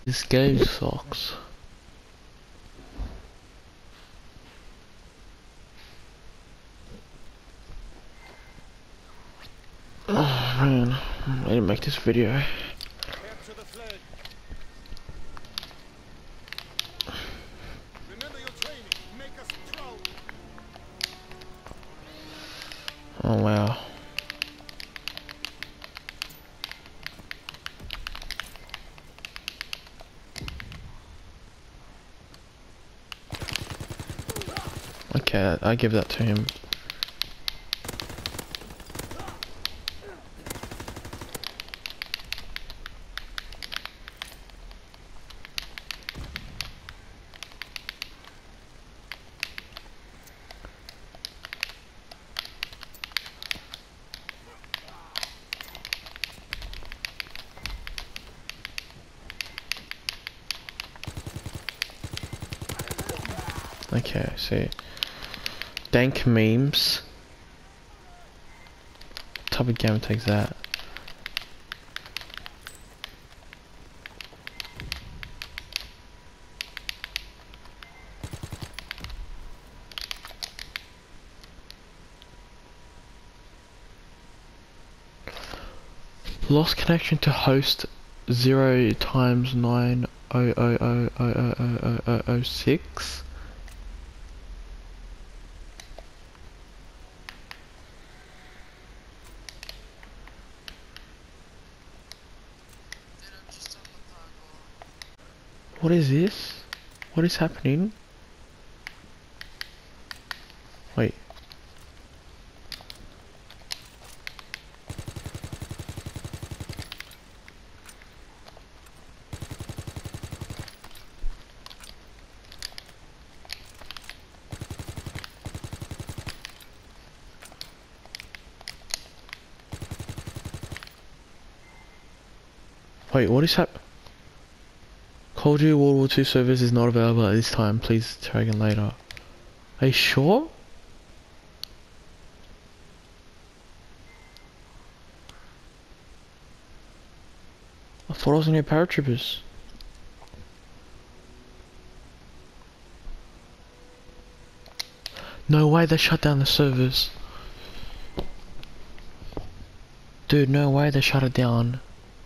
This game sucks. Oh man, I didn't make this video. Oh wow. Okay, I give that to him. Okay, see. Dank memes. What type of game takes that? Lost connection to host 0 times 9000006. What is this? What is happening? Wait. Wait, what is happening? Call of Duty World War II service is not available at this time. Please try again later. Are you sure? I thought I was near paratroopers. No way they shut down the servers. Dude, no way they shut it down.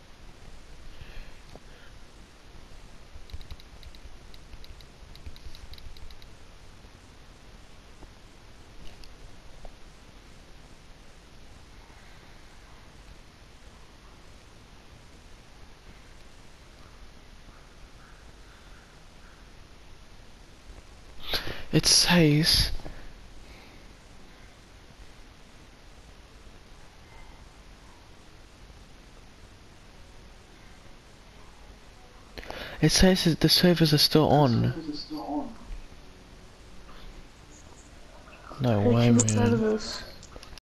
It says that the servers are still on. No way, man.